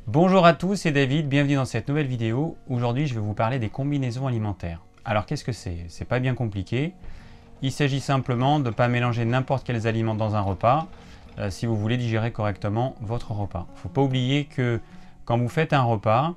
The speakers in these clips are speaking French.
Bonjour à tous, c'est David, bienvenue dans cette nouvelle vidéo. Aujourd'hui, je vais vous parler des combinaisons alimentaires. Alors, qu'est-ce que c'est? C'est pas bien compliqué. Il s'agit simplement de ne pas mélanger n'importe quels aliments dans un repas si vous voulez digérer correctement votre repas. Il ne faut pas oublier que quand vous faites un repas,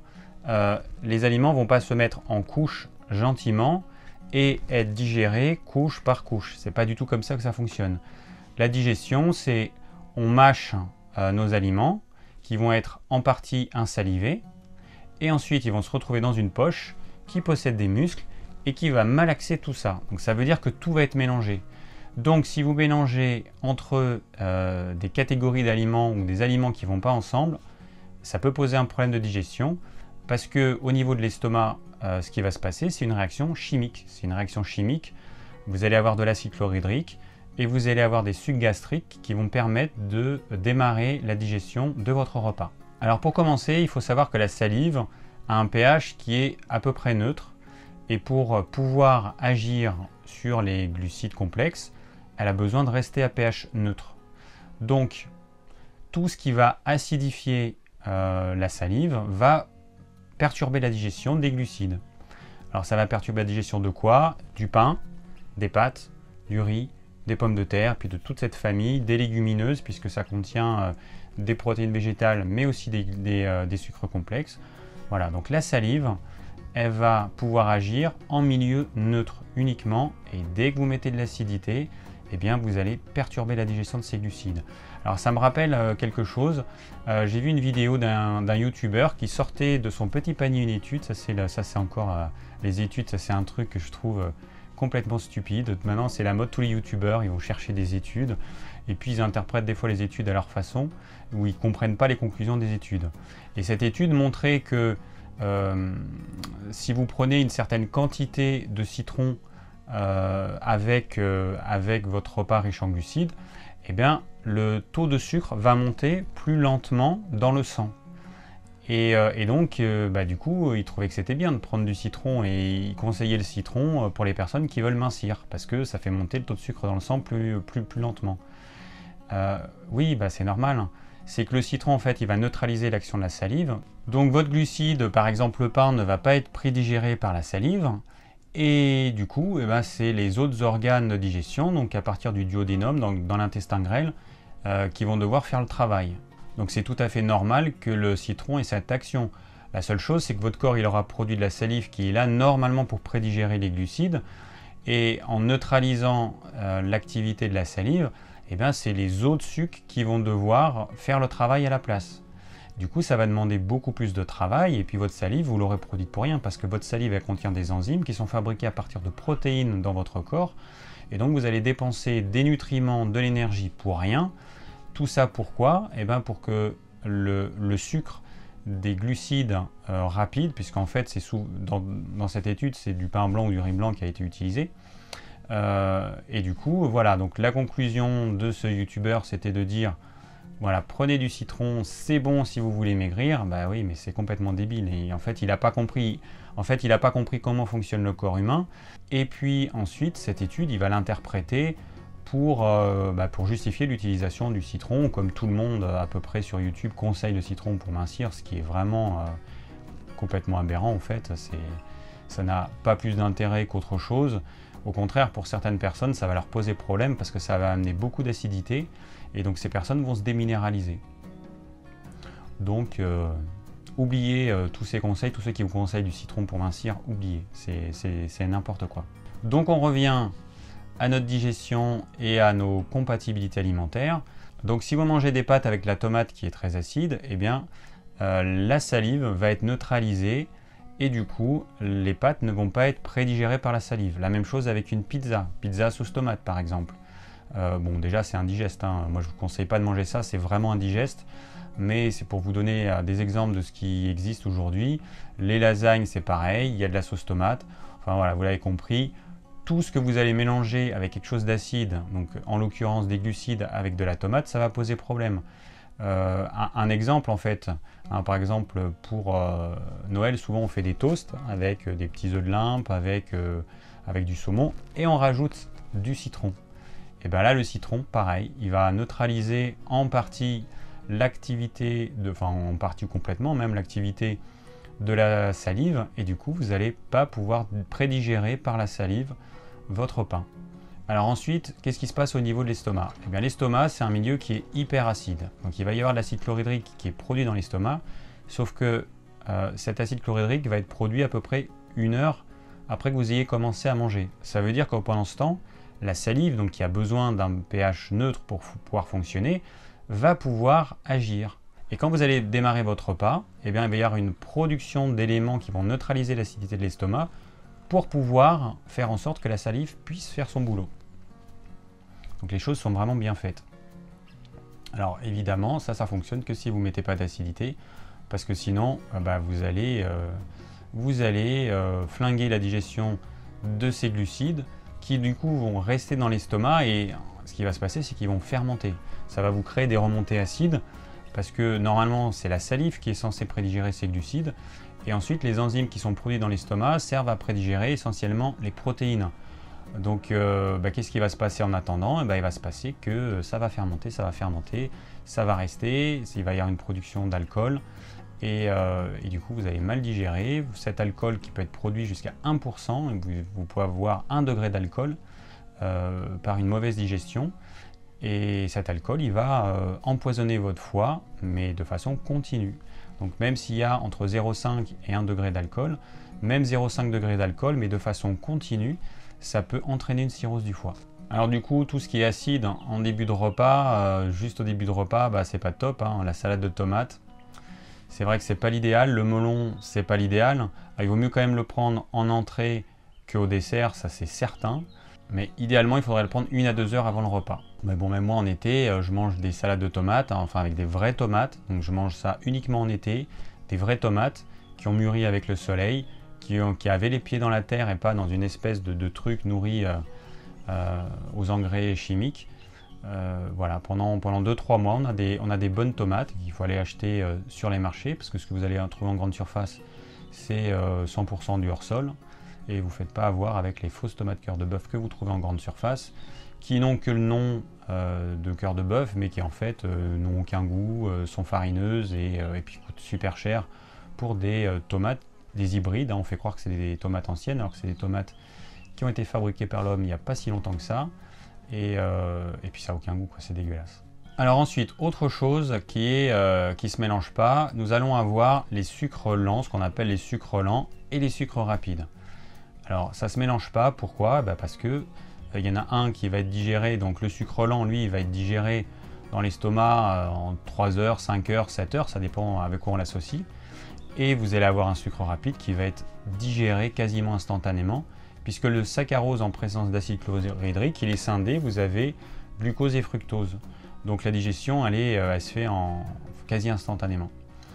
les aliments ne vont pas se mettre en couches gentiment et être digérés couche par couche. C'est pas du tout comme ça que ça fonctionne. La digestion, c'est on mâche nos aliments qui vont être en partie insalivés et ensuite ils vont se retrouver dans une poche qui possède des muscles et qui va malaxer tout ça. Donc ça veut dire que tout va être mélangé. Donc si vous mélangez entre des catégories d'aliments ou des aliments qui ne vont pas ensemble, ça peut poser un problème de digestion parce que au niveau de l'estomac, ce qui va se passer, c'est une réaction chimique. C'est une réaction chimique. Vous allez avoir de l'acide chlorhydrique et vous allez avoir des sucs gastriques qui vont permettre de démarrer la digestion de votre repas. Alors pour commencer, il faut savoir que la salive a un pH qui est à peu près neutre et pour pouvoir agir sur les glucides complexes, elle a besoin de rester à pH neutre. Donc tout ce qui va acidifier la salive va perturber la digestion des glucides. Alors ça va perturber la digestion de quoi? Du pain, des pâtes, du riz, des pommes de terre, puis de toute cette famille, des légumineuses, puisque ça contient des protéines végétales, mais aussi des sucres complexes. Voilà, donc la salive, elle va pouvoir agir en milieu neutre uniquement, et dès que vous mettez de l'acidité, eh bien vous allez perturber la digestion de ces glucides. Alors ça me rappelle quelque chose, j'ai vu une vidéo d'un youtubeur qui sortait de son petit panier une étude, ça c'est encore les études, ça c'est un truc que je trouve complètement stupide. Maintenant c'est la mode, tous les youtubeurs ils vont chercher des études et puis ils interprètent des fois les études à leur façon où ils ne comprennent pas les conclusions des études. Et cette étude montrait que si vous prenez une certaine quantité de citron avec votre repas riche en glucides, eh bien le taux de sucre va monter plus lentement dans le sang. Et donc, du coup, il trouvait que c'était bien de prendre du citron et il conseillait le citron pour les personnes qui veulent mincir parce que ça fait monter le taux de sucre dans le sang plus lentement. Oui, c'est normal. C'est que le citron, en fait, il va neutraliser l'action de la salive. Donc, votre glucide, par exemple le pain, ne va pas être prédigéré par la salive. Et du coup, c'est les autres organes de digestion, donc à partir du duodénum, dans l'intestin grêle, qui vont devoir faire le travail. Donc c'est tout à fait normal que le citron ait cette action. La seule chose, c'est que votre corps il aura produit de la salive qui est là normalement pour prédigérer les glucides. Et en neutralisant l'activité de la salive, c'est les autres sucs qui vont devoir faire le travail à la place. Du coup, ça va demander beaucoup plus de travail et puis votre salive, vous l'aurez produite pour rien parce que votre salive, elle contient des enzymes qui sont fabriquées à partir de protéines dans votre corps. Et donc, vous allez dépenser des nutriments, de l'énergie pour rien. Tout ça pourquoi? Pour que le sucre des glucides rapides, puisqu'en fait, dans cette étude, c'est du pain blanc ou du riz blanc qui a été utilisé. Et du coup, voilà, donc la conclusion de ce youtubeur, c'était de dire voilà, prenez du citron, c'est bon si vous voulez maigrir. Bah oui, mais c'est complètement débile. Et en fait, il n'a pas compris. En fait, il n'a pas compris comment fonctionne le corps humain. Et puis ensuite, cette étude, il va l'interpréter pour justifier l'utilisation du citron, comme tout le monde à peu près sur YouTube conseille le citron pour mincir, ce qui est vraiment complètement aberrant en fait. Ça n'a pas plus d'intérêt qu'autre chose. Au contraire, pour certaines personnes, ça va leur poser problème parce que ça va amener beaucoup d'acidité et donc ces personnes vont se déminéraliser. Donc, oubliez tous ces conseils, tous ceux qui vous conseillent du citron pour mincir, oubliez, c'est n'importe quoi. Donc on revient à notre digestion et à nos compatibilités alimentaires. Donc si vous mangez des pâtes avec la tomate qui est très acide, la salive va être neutralisée et du coup les pâtes ne vont pas être prédigérées par la salive. La même chose avec une pizza sauce tomate par exemple. Bon déjà c'est indigeste, hein. Moi je ne vous conseille pas de manger ça, c'est vraiment indigeste. Mais c'est pour vous donner des exemples de ce qui existe aujourd'hui. Les lasagnes c'est pareil, il y a de la sauce tomate. Enfin voilà, vous l'avez compris. Tout ce que vous allez mélanger avec quelque chose d'acide, donc en l'occurrence des glucides avec de la tomate, ça va poser problème. Un exemple en fait, hein, par exemple pour Noël, souvent on fait des toasts avec des petits œufs de limpe, avec du saumon, et on rajoute du citron. Et bien là le citron, pareil, il va neutraliser en partie l'activité, enfin en partie ou complètement même l'activité de la salive, et du coup vous n'allez pas pouvoir prédigérer par la salive votre pain. Alors ensuite, qu'est-ce qui se passe au niveau de l'estomac? Eh bien l'estomac, c'est un milieu qui est hyper acide. Donc il va y avoir de l'acide chlorhydrique qui est produit dans l'estomac, sauf que cet acide chlorhydrique va être produit à peu près 1 heure après que vous ayez commencé à manger. Ça veut dire que pendant ce temps, la salive, donc qui a besoin d'un pH neutre pour pouvoir fonctionner, va pouvoir agir. Et quand vous allez démarrer votre repas, eh bien, il va y avoir une production d'éléments qui vont neutraliser l'acidité de l'estomac pour pouvoir faire en sorte que la salive puisse faire son boulot. Donc les choses sont vraiment bien faites. Alors évidemment, ça fonctionne que si vous ne mettez pas d'acidité, parce que sinon, vous allez flinguer la digestion de ces glucides qui du coup vont rester dans l'estomac, et ce qui va se passer, c'est qu'ils vont fermenter. Ça va vous créer des remontées acides, parce que normalement, c'est la salive qui est censée prédigérer ces glucides, et ensuite les enzymes qui sont produites dans l'estomac servent à prédigérer essentiellement les protéines. Donc qu'est-ce qui va se passer en attendant? Il va se passer que ça va fermenter, ça va rester, il va y avoir une production d'alcool, et du coup vous allez mal digérer. Cet alcool qui peut être produit jusqu'à 1%, vous pouvez avoir 1 degré d'alcool par une mauvaise digestion, et cet alcool il va empoisonner votre foie, mais de façon continue. Donc même s'il y a entre 0,5 et 1 degré d'alcool, même 0,5 degré d'alcool, mais de façon continue, ça peut entraîner une cirrhose du foie. Alors du coup, tout ce qui est acide en début de repas, juste au début de repas, c'est pas top, hein. La salade de tomates, c'est vrai que c'est pas l'idéal. Le melon, c'est pas l'idéal. Alors, il vaut mieux quand même le prendre en entrée qu'au dessert, ça c'est certain. Mais idéalement, il faudrait le prendre 1 à 2 heures avant le repas. Mais bon, même moi en été, je mange des salades de tomates, hein, enfin avec des vraies tomates. Donc je mange ça uniquement en été, des vraies tomates qui ont mûri avec le soleil, qui avaient les pieds dans la terre et pas dans une espèce de truc nourri aux engrais chimiques. Voilà, pendant 2-3 mois, on a des bonnes tomates qu'il faut aller acheter sur les marchés, parce que ce que vous allez trouver en grande surface, c'est 100% du hors-sol. Et vous ne faites pas avoir avec les fausses tomates cœur de bœuf que vous trouvez en grande surface, qui n'ont que le nom de cœur de bœuf, mais qui en fait n'ont aucun goût, sont farineuses et puis coûtent super cher pour des tomates, des hybrides. Hein. On fait croire que c'est des tomates anciennes, alors que c'est des tomates qui ont été fabriquées par l'homme il n'y a pas si longtemps que ça. Et puis ça n'a aucun goût, c'est dégueulasse. Alors ensuite, autre chose qui se mélange pas, nous allons avoir les sucres lents, ce qu'on appelle les sucres lents et les sucres rapides. Alors ça se mélange pas, pourquoi? Parce que il y en a un qui va être digéré, donc le sucre lent, lui, il va être digéré dans l'estomac en 3 heures, 5 heures, 7 heures, ça dépend avec quoi on l'associe. Et vous allez avoir un sucre rapide qui va être digéré quasiment instantanément, puisque le saccharose en présence d'acide chlorhydrique, il est scindé, vous avez glucose et fructose. Donc la digestion, elle se fait quasi instantanément.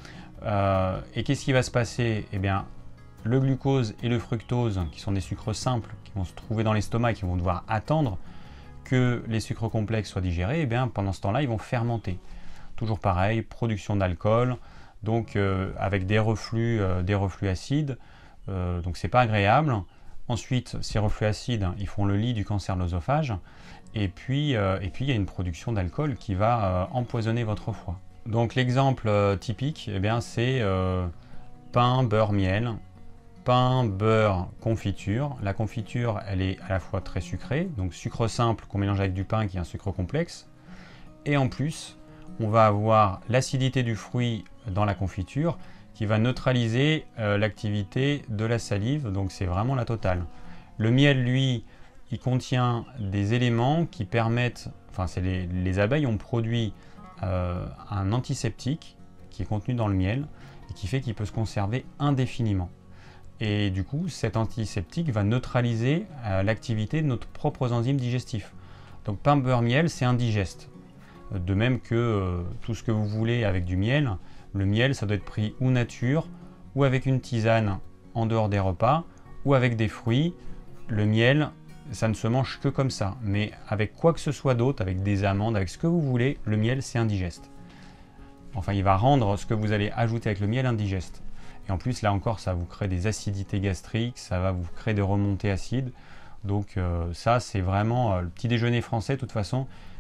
Et qu'est-ce qui va se passer? Eh bien, le glucose et le fructose, qui sont des sucres simples, qui vont se trouver dans l'estomac et qui vont devoir attendre que les sucres complexes soient digérés, eh bien, pendant ce temps-là, ils vont fermenter. Toujours pareil, production d'alcool, donc avec des reflux acides, donc c'est pas agréable. Ensuite, ces reflux acides, ils font le lit du cancer de l'œsophage, et puis il y a une production d'alcool qui va empoisonner votre foie. Donc l'exemple typique, eh bien, c'est pain, beurre, miel. Pain, beurre, confiture. La confiture, elle est à la fois très sucrée, donc sucre simple qu'on mélange avec du pain qui est un sucre complexe. Et en plus, on va avoir l'acidité du fruit dans la confiture qui va neutraliser l'activité de la salive, donc c'est vraiment la totale. Le miel, lui, il contient des éléments qui permettent, enfin les abeilles ont produit un antiseptique qui est contenu dans le miel et qui fait qu'il peut se conserver indéfiniment. Et du coup, cet antiseptique va neutraliser l'activité de nos propres enzymes digestifs. Donc pain, beurre, miel, c'est indigeste. De même que tout ce que vous voulez avec du miel, le miel, ça doit être pris ou nature, ou avec une tisane en dehors des repas, ou avec des fruits. Le miel, ça ne se mange que comme ça. Mais avec quoi que ce soit d'autre, avec des amandes, avec ce que vous voulez, le miel, c'est indigeste. Enfin, il va rendre ce que vous allez ajouter avec le miel indigeste. Et en plus, là encore, ça vous crée des acidités gastriques, ça va vous créer des remontées acides. Donc ça, c'est vraiment le petit déjeuner français. De toute façon,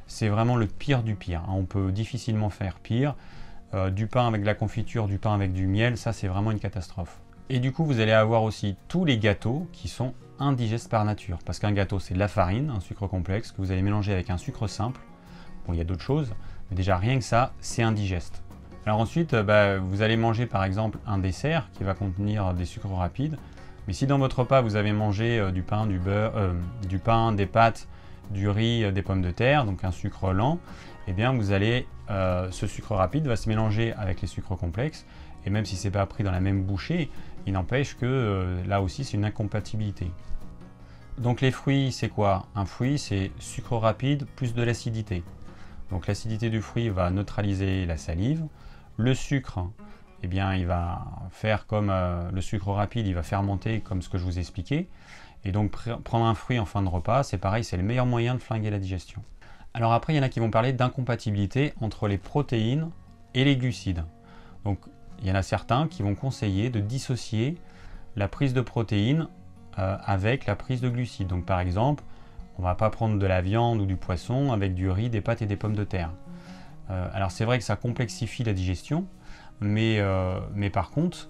c'est vraiment le pire du pire. On peut difficilement faire pire. Du pain avec de la confiture, du pain avec du miel, ça c'est vraiment une catastrophe. Et du coup, vous allez avoir aussi tous les gâteaux qui sont indigestes par nature. Parce qu'un gâteau, c'est de la farine, un sucre complexe, que vous allez mélanger avec un sucre simple. Bon, il y a d'autres choses, mais déjà rien que ça, c'est indigeste. Alors ensuite, vous allez manger par exemple un dessert qui va contenir des sucres rapides. Mais si dans votre repas, vous avez mangé du pain, du beurre, du pain, des pâtes, du riz, des pommes de terre, donc un sucre lent, eh bien vous allez, ce sucre rapide va se mélanger avec les sucres complexes, et même si ce n'est pas pris dans la même bouchée, il n'empêche que là aussi c'est une incompatibilité. Donc les fruits, c'est quoi? Un fruit, c'est sucre rapide plus de l'acidité. Donc l'acidité du fruit va neutraliser la salive. Le sucre, eh bien, il va faire comme le sucre rapide, il va fermenter comme ce que je vous ai expliqué. Et donc prendre un fruit en fin de repas, c'est pareil, c'est le meilleur moyen de flinguer la digestion. Alors après, il y en a qui vont parler d'incompatibilité entre les protéines et les glucides. Donc il y en a certains qui vont conseiller de dissocier la prise de protéines avec la prise de glucides. Donc par exemple, on ne va pas prendre de la viande ou du poisson avec du riz, des pâtes et des pommes de terre. Alors c'est vrai que ça complexifie la digestion, mais par contre,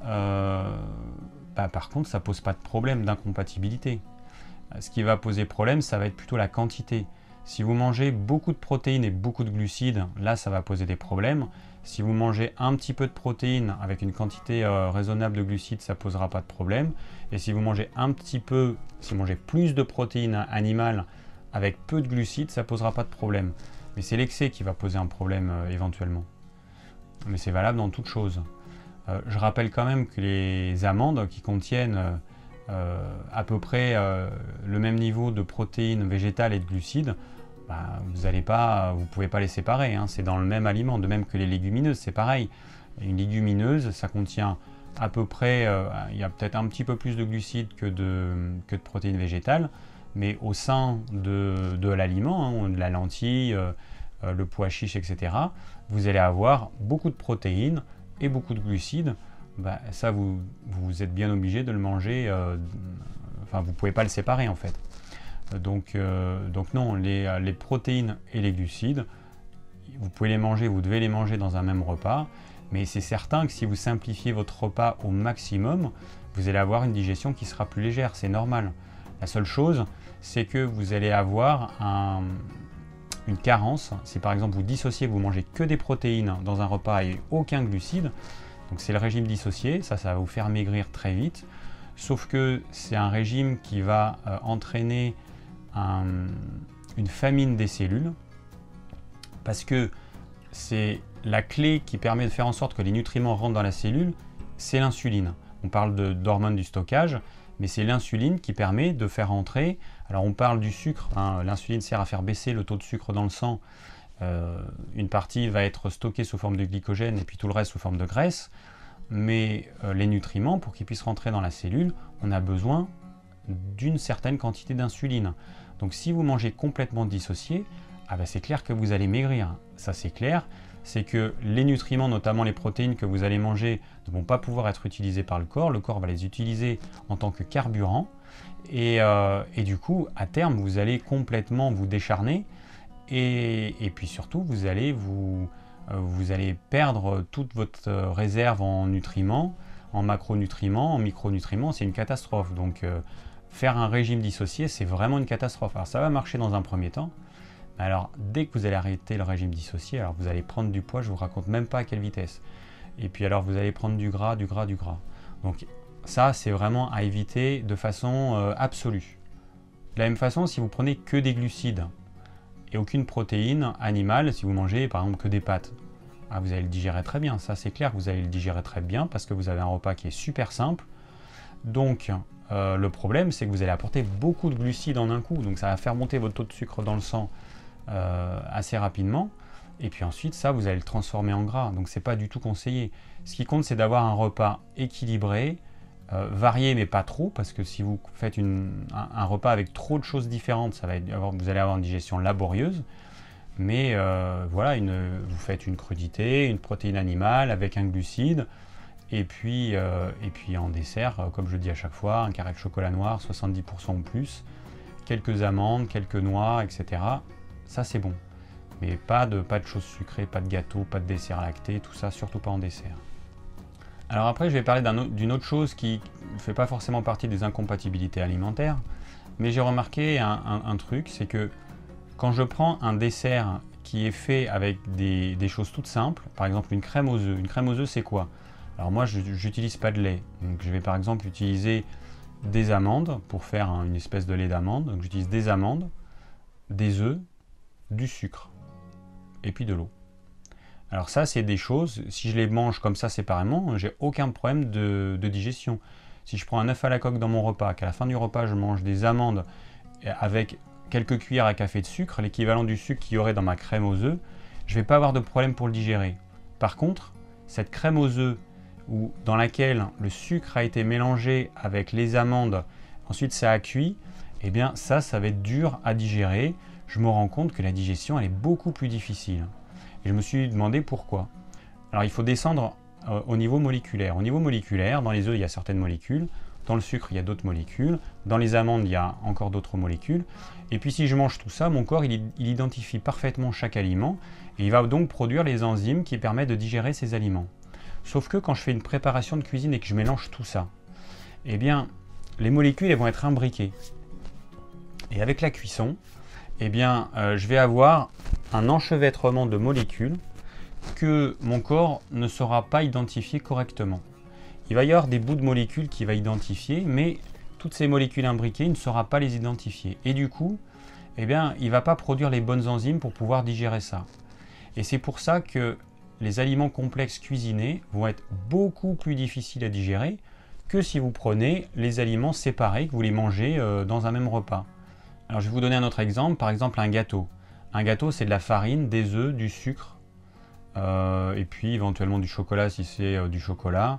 ça pose pas de problème d'incompatibilité. Ce qui va poser problème, ça va être plutôt la quantité. Si vous mangez beaucoup de protéines et beaucoup de glucides, là ça va poser des problèmes. Si vous mangez un petit peu de protéines avec une quantité raisonnable de glucides, ça ne posera pas de problème. Et si vous mangez si vous mangez plus de protéines animales avec peu de glucides, ça ne posera pas de problème. Mais c'est l'excès qui va poser un problème éventuellement. Mais c'est valable dans toute chose. Je rappelle quand même que les amandes qui contiennent à peu près le même niveau de protéines végétales et de glucides, vous ne pouvez pas les séparer, hein, c'est dans le même aliment, de même que les légumineuses, c'est pareil. Une légumineuse, ça contient à peu près, il y a peut-être un petit peu plus de glucides que de protéines végétales, mais au sein de l'aliment, hein, de la lentille, le pois chiche, etc., vous allez avoir beaucoup de protéines et beaucoup de glucides. Ça, vous êtes bien obligé de le manger, vous ne pouvez pas le séparer en fait. Donc non, les protéines et les glucides, vous pouvez les manger, vous devez les manger dans un même repas, mais c'est certain que si vous simplifiez votre repas au maximum, vous allez avoir une digestion qui sera plus légère, c'est normal. La seule chose, c'est que vous allez avoir une carence. Si par exemple vous dissociez, vous mangez que des protéines dans un repas et aucun glucide, donc c'est le régime dissocié, ça va vous faire maigrir très vite, sauf que c'est un régime qui va entraîner une famine des cellules, parce que c'est la clé qui permet de faire en sorte que les nutriments rentrent dans la cellule, c'est l'insuline. On parle d'hormones du stockage, mais c'est l'insuline qui permet de faire entrer, alors on parle du sucre, hein, l'insuline sert à faire baisser le taux de sucre dans le sang, une partie va être stockée sous forme de glycogène et puis tout le reste sous forme de graisse, mais les nutriments, pour qu'ils puissent rentrer dans la cellule, on a besoin d'une certaine quantité d'insuline. Donc si vous mangez complètement dissocié, c'est clair que vous allez maigrir, ça c'est clair. C'est que les nutriments, notamment les protéines que vous allez manger, ne vont pas pouvoir être utilisés par le corps va les utiliser en tant que carburant, et du coup, à terme, vous allez complètement vous décharner, et puis surtout, vous allez perdre toute votre réserve en nutriments, en macronutriments, en micronutriments, c'est une catastrophe. Donc faire un régime dissocié, c'est vraiment une catastrophe. Alors ça va marcher dans un premier temps. Alors dès que vous allez arrêter le régime dissocié, alors vous allez prendre du poids, je ne vous raconte même pas à quelle vitesse. Et puis alors vous allez prendre du gras. Donc ça, c'est vraiment à éviter de façon absolue. De la même façon, si vous prenez que des glucides et aucune protéine animale, si vous mangez par exemple que des pâtes, vous allez le digérer très bien. Ça c'est clair que vous allez le digérer très bien parce que vous avez un repas qui est super simple. Donc le problème, c'est que vous allez apporter beaucoup de glucides en un coup, donc ça va faire monter votre taux de sucre dans le sang assez rapidement, et puis ensuite ça, vous allez le transformer en gras, donc c'est pas du tout conseillé. Ce qui compte, c'est d'avoir un repas équilibré, varié mais pas trop, parce que si vous faites un repas avec trop de choses différentes, vous allez avoir une digestion laborieuse. Mais voilà, vous faites une crudité, une protéine animale avec un glucide, et puis en dessert, comme je le dis à chaque fois, un carré de chocolat noir, 70% ou plus, quelques amandes, quelques noix, etc. ça c'est bon. Mais pas de choses sucrées, pas de gâteau, pas de dessert lacté, tout ça, surtout pas en dessert. Alors après, je vais parler d'une autre chose qui ne fait pas forcément partie des incompatibilités alimentaires, mais j'ai remarqué un truc, c'est que quand je prends un dessert qui est fait avec des choses toutes simples, par exemple une crème aux œufs c'est quoi? Alors moi, je n'utilise pas de lait, donc je vais par exemple utiliser des amandes pour faire une espèce de lait d'amande. Donc j'utilise des amandes, des œufs, du sucre et puis de l'eau. Alors ça, c'est des choses, si je les mange comme ça séparément, j'ai aucun problème de digestion. Si je prends un œuf à la coque dans mon repas, qu'à la fin du repas, je mange des amandes avec quelques cuillères à café de sucre, l'équivalent du sucre qu'il y aurait dans ma crème aux œufs, je ne vais pas avoir de problème pour le digérer. Par contre, cette crème aux œufs, dans laquelle le sucre a été mélangé avec les amandes, ensuite ça a cuit, eh bien ça va être dur à digérer. Je me rends compte que la digestion, elle est beaucoup plus difficile. Et je me suis demandé pourquoi. Alors il faut descendre au niveau moléculaire. Au niveau moléculaire, dans les œufs, il y a certaines molécules. Dans le sucre, il y a d'autres molécules. Dans les amandes, il y a encore d'autres molécules. Et puis si je mange tout ça, mon corps, il identifie parfaitement chaque aliment. Et il va donc produire les enzymes qui permettent de digérer ces aliments. Sauf que quand je fais une préparation de cuisine et que je mélange tout ça, eh bien, les molécules, elles vont être imbriquées. Et avec la cuisson, eh bien, je vais avoir un enchevêtrement de molécules que mon corps ne saura pas identifier correctement. Il va y avoir des bouts de molécules qu'il va identifier, mais toutes ces molécules imbriquées, il ne saura pas les identifier. Et du coup, eh bien, il ne va pas produire les bonnes enzymes pour pouvoir digérer ça. Et c'est pour ça que les aliments complexes cuisinés vont être beaucoup plus difficiles à digérer que si vous prenez les aliments séparés, que vous les mangez dans un même repas. Alors je vais vous donner un autre exemple, par exemple un gâteau. Un gâteau, c'est de la farine, des œufs, du sucre, et puis éventuellement du chocolat si c'est du chocolat,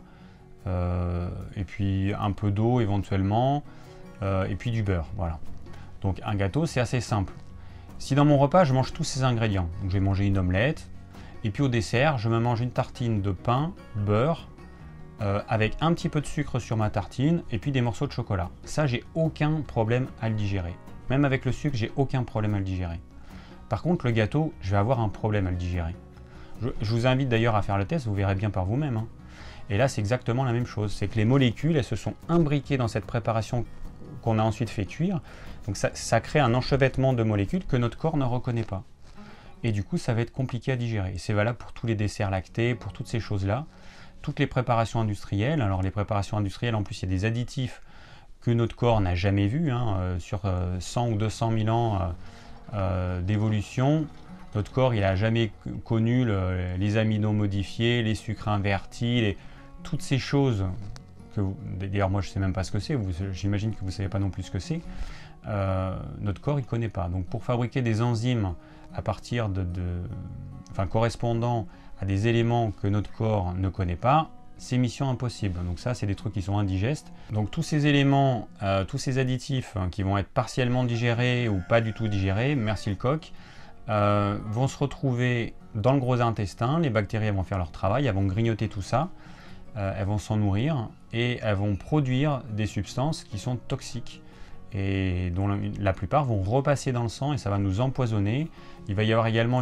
et puis un peu d'eau éventuellement, et puis du beurre. Voilà. Donc un gâteau, c'est assez simple. Si dans mon repas, je mange tous ces ingrédients, donc je vais manger une omelette, et puis au dessert, je me mange une tartine de pain, beurre, avec un petit peu de sucre sur ma tartine, et puis des morceaux de chocolat. Ça, j'ai aucun problème à le digérer. Même avec le sucre, j'ai aucun problème à le digérer. Par contre, le gâteau, je vais avoir un problème à le digérer. Je vous invite d'ailleurs à faire le test, vous verrez bien par vous-même. Hein. Et là, c'est exactement la même chose. C'est que les molécules, elles se sont imbriquées dans cette préparation qu'on a ensuite fait cuire. Donc ça crée un enchevêtrement de molécules que notre corps ne reconnaît pas. Et du coup, ça va être compliqué à digérer. Et c'est valable pour tous les desserts lactés, pour toutes ces choses-là. Toutes les préparations industrielles. Alors les préparations industrielles, en plus, il y a des additifs que notre corps n'a jamais vus. Sur 100 ou 200 000 ans d'évolution, notre corps, il n'a jamais connu les aminos modifiés, les sucres invertis, toutes ces choses que d'ailleurs moi je ne sais même pas ce que c'est, j'imagine que vous ne savez pas non plus ce que c'est, notre corps il ne connaît pas. Donc pour fabriquer des enzymes à partir correspondant à des éléments que notre corps ne connaît pas, c'est mission impossible. Donc ça, c'est des trucs qui sont indigestes. Donc tous ces éléments, tous ces additifs qui vont être partiellement digérés ou pas du tout digérés, merci le coq, vont se retrouver dans le gros intestin. Les bactéries elles vont faire leur travail, elles vont grignoter tout ça, elles vont s'en nourrir et elles vont produire des substances qui sont toxiques et dont la plupart vont repasser dans le sang et ça va nous empoisonner. Il va y avoir également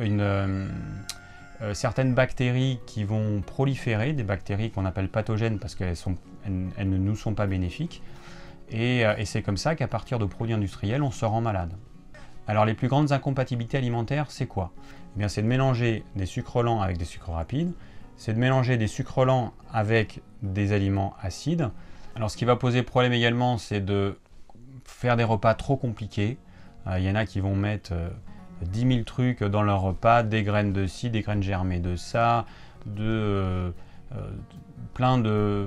certaines bactéries qui vont proliférer, des bactéries qu'on appelle pathogènes parce qu'elles ne nous sont pas bénéfiques. Et c'est comme ça qu'à partir de produits industriels, on se rend malade. Alors les plus grandes incompatibilités alimentaires, c'est quoi? Eh bien, c'est de mélanger des sucres lents avec des sucres rapides, c'est de mélanger des sucres lents avec des aliments acides. Alors ce qui va poser problème également, c'est de faire des repas trop compliqués. Il y en a qui vont mettre 10 000 trucs dans leur repas, des graines de ci, des graines germées de ça, plein de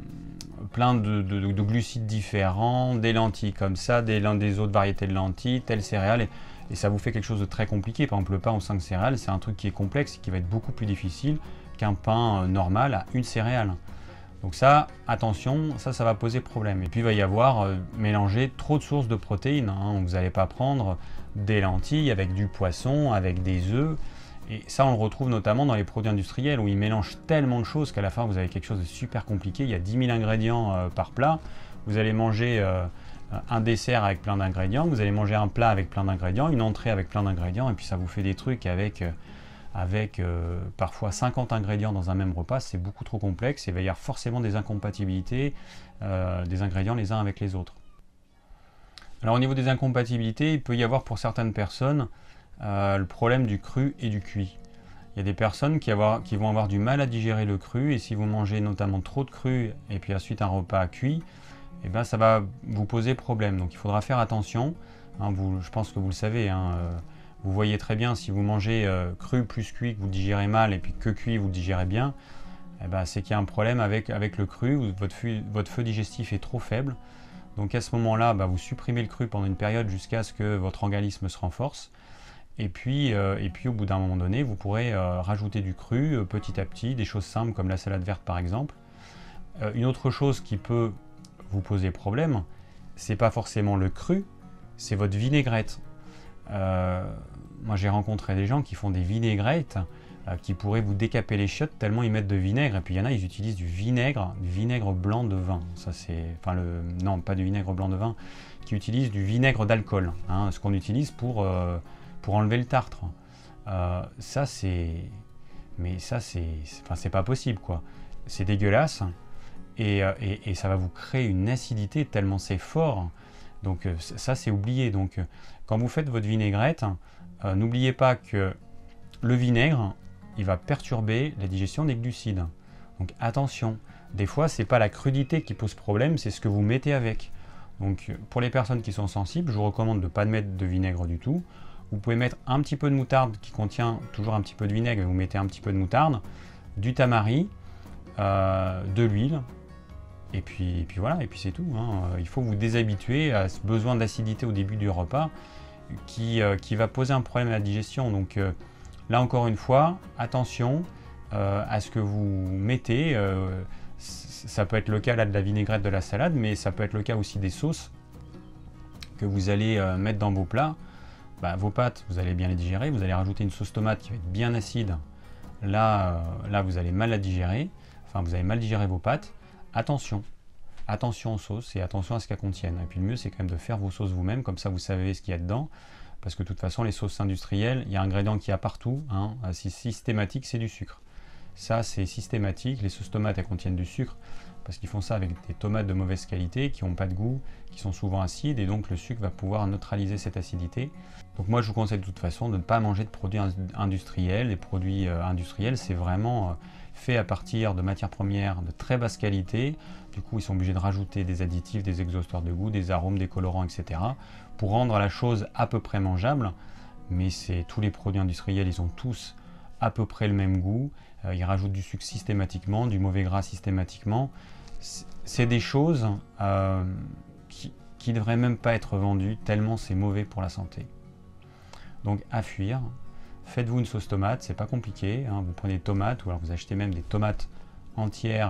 glucides différents, des lentilles comme ça, des autres variétés de lentilles, telle céréale, et ça vous fait quelque chose de très compliqué. Par exemple, le pain aux 5 céréales, c'est un truc qui est complexe et qui va être beaucoup plus difficile qu'un pain normal à une céréale. Donc ça, attention, ça va poser problème. Et puis il va y avoir mélanger trop de sources de protéines. Vous n'allez pas prendre des lentilles avec du poisson, avec des œufs. Et ça, on le retrouve notamment dans les produits industriels où ils mélangent tellement de choses qu'à la fin, vous avez quelque chose de super compliqué. Il y a 10 000 ingrédients par plat. Vous allez manger un dessert avec plein d'ingrédients, vous allez manger un plat avec plein d'ingrédients, une entrée avec plein d'ingrédients, et puis ça vous fait des trucs avec parfois 50 ingrédients dans un même repas. C'est beaucoup trop complexe et il va y avoir forcément des incompatibilités des ingrédients les uns avec les autres. Alors au niveau des incompatibilités, il peut y avoir pour certaines personnes le problème du cru et du cuit. Il y a des personnes qui vont avoir du mal à digérer le cru, et si vous mangez notamment trop de cru et puis ensuite un repas cuit, eh ben, ça va vous poser problème. Donc il faudra faire attention. Hein, je pense que vous le savez, hein, vous voyez très bien si vous mangez cru plus cuit que vous digérez mal, et puis que cuit vous digérez bien, eh ben, c'est qu'il y a un problème avec le cru, où votre feu digestif est trop faible. Donc à ce moment-là, vous supprimez le cru pendant une période jusqu'à ce que votre organisme se renforce. Et puis au bout d'un moment donné, vous pourrez rajouter du cru petit à petit, des choses simples comme la salade verte par exemple. Une autre chose qui peut vous poser problème, c'est pas forcément le cru, c'est votre vinaigrette. Moi j'ai rencontré des gens qui font des vinaigrettes qui pourraient vous décaper les chiottes tellement ils mettent de vinaigre, et puis il y en a, ils utilisent du vinaigre blanc de vin. Ça c'est, non, pas du vinaigre blanc de vin, qui utilisent du vinaigre d'alcool, hein, ce qu'on utilise pour enlever le tartre. Ça c'est pas possible quoi. C'est dégueulasse. Et ça va vous créer une acidité tellement c'est fort. Donc ça c'est oublié. Donc quand vous faites votre vinaigrette, n'oubliez pas que le vinaigre, il va perturber la digestion des glucides. Donc attention, des fois c'est pas la crudité qui pose problème, c'est ce que vous mettez avec. Donc pour les personnes qui sont sensibles, je vous recommande de ne pas mettre de vinaigre du tout. Vous pouvez mettre un petit peu de moutarde qui contient toujours un petit peu de vinaigre, vous mettez un petit peu de moutarde, du tamari, de l'huile. Et puis voilà, et puis c'est tout. Hein. Il faut vous déshabituer à ce besoin d'acidité au début du repas qui va poser un problème à la digestion. Donc là encore une fois, attention à ce que vous mettez. Ça peut être le cas là, de la vinaigrette de la salade, mais ça peut être le cas aussi des sauces que vous allez mettre dans vos plats. Vos pâtes, vous allez bien les digérer. Vous allez rajouter une sauce tomate qui va être bien acide. Là vous allez mal la digérer. Enfin, vous allez mal digérer vos pâtes. Attention aux sauces et attention à ce qu'elles contiennent. Et puis le mieux, c'est quand même de faire vos sauces vous-même, comme ça vous savez ce qu'il y a dedans. Parce que de toute façon, les sauces industrielles, il y a un ingrédient qui y a partout. Hein, c'est systématique, c'est du sucre. Ça, c'est systématique. Les sauces tomates, elles contiennent du sucre parce qu'ils font ça avec des tomates de mauvaise qualité, qui n'ont pas de goût, qui sont souvent acides, et donc le sucre va pouvoir neutraliser cette acidité. Donc moi, je vous conseille de toute façon de ne pas manger de produits industriels. Les produits industriels, c'est vraiment fait à partir de matières premières de très basse qualité. Du coup, ils sont obligés de rajouter des additifs, des exhausteurs de goût, des arômes, des colorants, etc. pour rendre la chose à peu près mangeable. Mais tous les produits industriels, ils ont tous à peu près le même goût. Ils rajoutent du sucre systématiquement, du mauvais gras systématiquement. C'est des choses qui ne devraient même pas être vendues tellement c'est mauvais pour la santé. Donc à fuir. Faites-vous une sauce tomate, c'est pas compliqué. Hein. Vous prenez des tomates, ou alors vous achetez même des tomates entières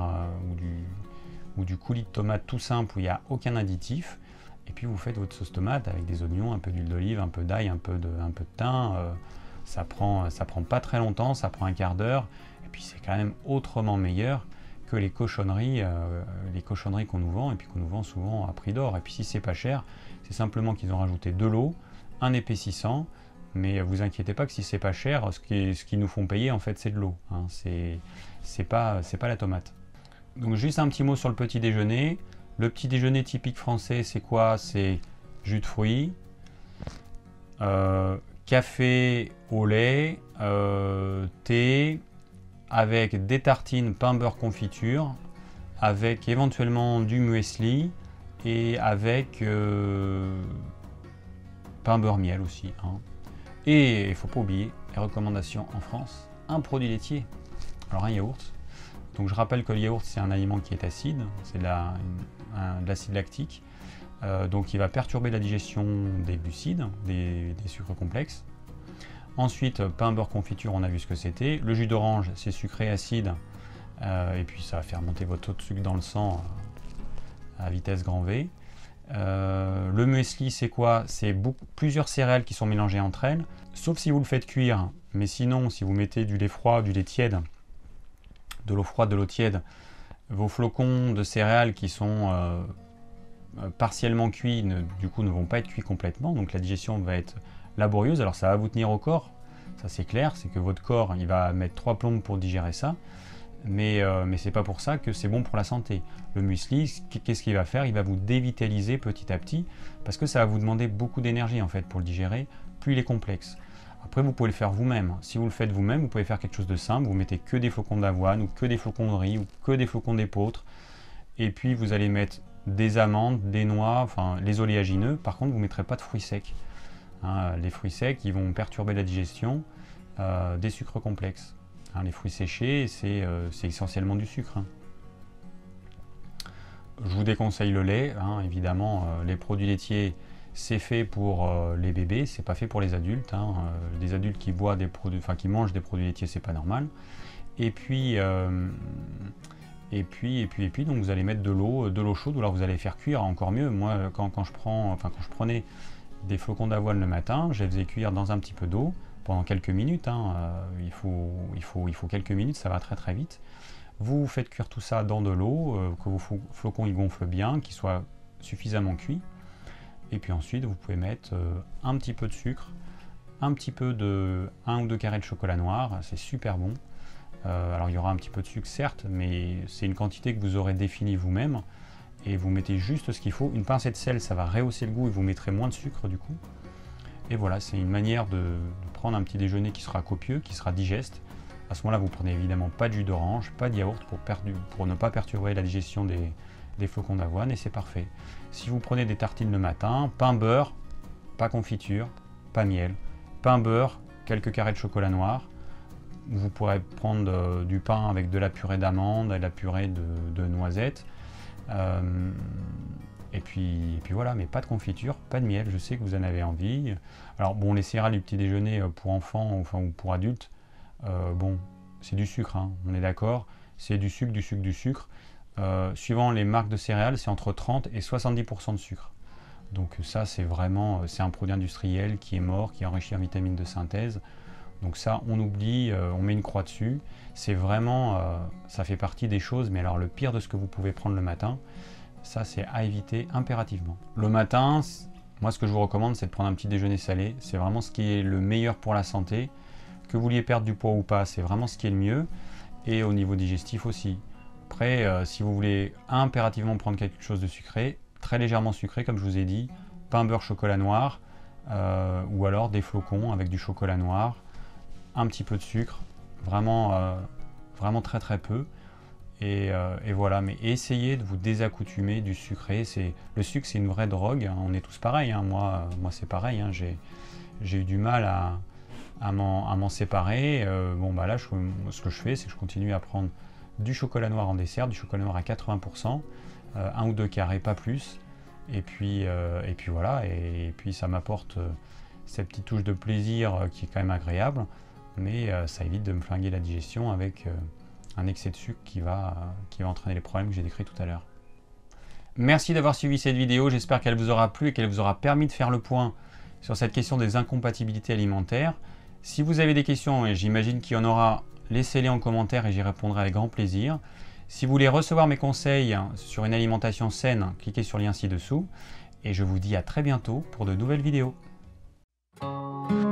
ou du coulis de tomate tout simple où il n'y a aucun additif. Et puis vous faites votre sauce tomate avec des oignons, un peu d'huile d'olive, un peu d'ail, un peu de thym. Ça prend pas très longtemps, ça prend un quart d'heure. Et puis c'est quand même autrement meilleur que les cochonneries qu'on nous vend, et puis qu'on nous vend souvent à prix d'or. Et puis si c'est pas cher, c'est simplement qu'ils ont rajouté de l'eau, un épaississant. Mais vous inquiétez pas que si c'est pas cher, ce qu'ils nous font payer en fait c'est de l'eau. Hein. C'est pas la tomate. Donc juste un petit mot sur le petit déjeuner. Le petit déjeuner typique français, c'est quoi? C'est jus de fruits, café au lait, thé, avec des tartines pain beurre confiture, avec éventuellement du muesli et avec pain beurre miel aussi. Hein. Et il ne faut pas oublier les recommandations en France, un produit laitier, alors un yaourt. Donc je rappelle que le yaourt c'est un aliment qui est acide, c'est de l'acide lactique, donc il va perturber la digestion des glucides, des sucres complexes. Ensuite, pain beurre confiture, on a vu ce que c'était. Le jus d'orange, c'est sucré acide, et puis ça va faire monter votre taux de sucre dans le sang à vitesse grand V. Le muesli, c'est quoi? C'est plusieurs céréales qui sont mélangées entre elles, sauf si vous le faites cuire. Mais sinon, si vous mettez du lait froid, du lait tiède, de l'eau froide, de l'eau tiède, vos flocons de céréales qui sont partiellement cuits, du coup, ne vont pas être cuits complètement. Donc la digestion va être laborieuse. Alors ça va vous tenir au corps, ça c'est clair, c'est que votre corps, il va mettre 3 plombes pour digérer ça. Mais c'est pas pour ça que c'est bon pour la santé. Le muesli, qu'est-ce qu'il va faire? Il va vous dévitaliser petit à petit, parce que ça va vous demander beaucoup d'énergie en fait pour le digérer, plus il est complexe. Après, vous pouvez le faire vous-même. Si vous le faites vous-même, vous pouvez faire quelque chose de simple. Vous mettez que des flocons d'avoine, ou que des flocons de riz, ou que des flocons d'épeautre. Et puis vous allez mettre des amandes, des noix, enfin les oléagineux. Par contre, vous ne mettrez pas de fruits secs. Hein, les fruits secs, ils vont perturber la digestion des sucres complexes. Hein, les fruits séchés, c'est essentiellement du sucre. Hein. Je vous déconseille le lait. Hein, évidemment, les produits laitiers, c'est fait pour les bébés, c'est pas fait pour les adultes. Hein. Des adultes qui boivent des produits, enfin qui mangent des produits laitiers, c'est pas normal. Et puis, donc vous allez mettre de l'eau chaude, ou alors vous allez faire cuire encore mieux. Moi, quand je prenais des flocons d'avoine le matin, je les faisais cuire dans un petit peu d'eau pendant quelques minutes. Hein. Il faut quelques minutes, ça va très très vite. Vous faites cuire tout ça dans de l'eau, que vos flocons ils gonflent bien, qu'ils soient suffisamment cuits. Et puis ensuite, vous pouvez mettre un petit peu de sucre, un ou deux carrés de chocolat noir, c'est super bon. Alors il y aura un petit peu de sucre certes, mais c'est une quantité que vous aurez définie vous-même. Et vous mettez juste ce qu'il faut. Une pincée de sel, ça va rehausser le goût et vous mettrez moins de sucre du coup. Et voilà, c'est une manière de prendre un petit déjeuner qui sera copieux, qui sera digeste. À ce moment-là, vous prenez évidemment pas de jus d'orange, pas de yaourt pour ne pas perturber la digestion des flocons d'avoine, et c'est parfait. Si vous prenez des tartines le matin, pain beurre, pas confiture, pas miel, pain beurre, quelques carrés de chocolat noir. Vous pourrez prendre du pain avec de la purée d'amandes et de la purée de noisettes. Et puis voilà, mais pas de confiture, pas de miel, je sais que vous en avez envie. Alors bon, les céréales du petit déjeuner pour enfants ou pour adultes, bon, c'est du sucre, hein, on est d'accord, c'est du sucre, du sucre, du sucre. Suivant les marques de céréales, c'est entre 30 et 70% de sucre. Donc ça, c'est un produit industriel qui est mort, qui est enrichi en vitamines de synthèse. Donc ça, on oublie, on met une croix dessus. C'est vraiment, ça fait partie des choses, mais alors le pire de ce que vous pouvez prendre le matin, ça c'est à éviter impérativement. Le matin, moi ce que je vous recommande, c'est de prendre un petit déjeuner salé. C'est vraiment ce qui est le meilleur pour la santé. Que vous vouliez perdre du poids ou pas, c'est vraiment ce qui est le mieux. Et au niveau digestif aussi. Après, si vous voulez impérativement prendre quelque chose de sucré, très légèrement sucré, comme je vous ai dit, pain beurre chocolat noir, ou alors des flocons avec du chocolat noir, un petit peu de sucre, vraiment très très peu. Et voilà, mais essayez de vous désaccoutumer du sucré. Le sucre, c'est une vraie drogue, hein. On est tous pareils, hein. Moi c'est pareil, hein. J'ai eu du mal à m'en séparer. Bon bah là, ce que je fais, c'est que je continue à prendre du chocolat noir en dessert, du chocolat noir à 80%, un ou deux carrés, pas plus. Et puis voilà, et puis ça m'apporte cette petite touche de plaisir qui est quand même agréable, mais ça évite de me flinguer la digestion avec un excès de sucre qui va entraîner les problèmes que j'ai décrits tout à l'heure. Merci d'avoir suivi cette vidéo, j'espère qu'elle vous aura plu et qu'elle vous aura permis de faire le point sur cette question des incompatibilités alimentaires. Si vous avez des questions, et j'imagine qu'il y en aura, laissez-les en commentaire et j'y répondrai avec grand plaisir. Si vous voulez recevoir mes conseils sur une alimentation saine, cliquez sur le lien ci-dessous. Et je vous dis à très bientôt pour de nouvelles vidéos.